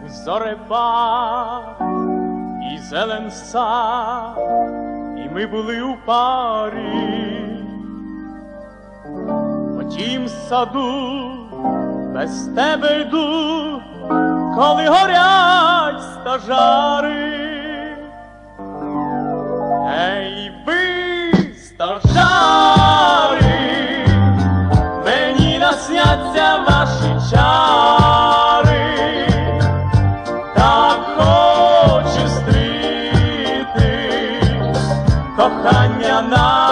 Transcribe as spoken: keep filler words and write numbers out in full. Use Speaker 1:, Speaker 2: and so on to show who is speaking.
Speaker 1: був зорепад і зелен сад, і ми були у парі. В тім саду без тебе йду, коли горять стожари. Ей, ви, стожари, мені насняться ваші чари. Так хочу стріти кохання на